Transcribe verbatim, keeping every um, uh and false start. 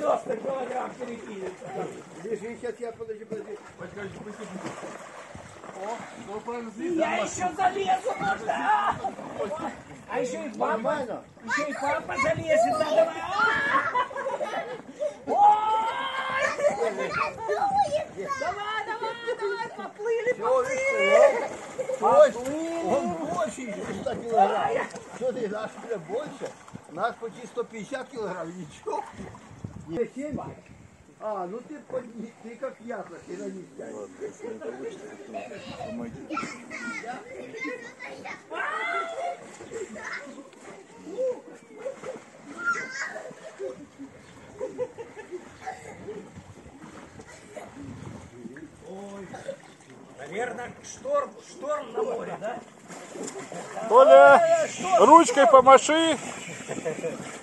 девяносто килограмм перекинет. Лежи, сейчас я подожди, подожди. О, ну правильно слизь. Я еще залезу, можно. А, а еще и папа. Нормально. Еще и папа залезет. Да, давай. Давай, давай, давай, поплыли, поплыли. Ой, он больше, сто килограмм. Что ты, наш уже больше? Нас почти сто пятьдесят килограмм, ничего. Не семьдесят? А, ну ты, подни- ты как я, ты на них тянешь. Ладно, если не получится, то помоги. Наверное, шторм, шторм на море, да? Толя, ручкой помаши.